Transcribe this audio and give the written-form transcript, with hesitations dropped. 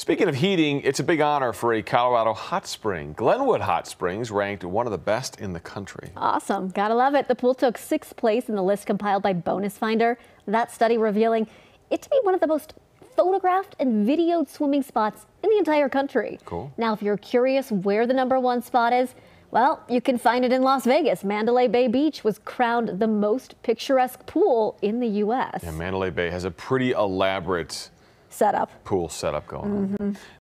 Speaking of heating, it's a big honor for a Colorado hot spring. Glenwood Hot Springs ranked one of the best in the country. Awesome. Gotta love it. The pool took 6th place in the list compiled by Bonus Finder. That study revealing it to be one of the most photographed and videoed swimming spots in the entire country. Cool. Now, if you're curious where the #1 spot is, well, you can find it in Las Vegas. Mandalay Bay Beach was crowned the most picturesque pool in the U.S. Yeah, Mandalay Bay has a pretty elaborate Setup. pool setup going on.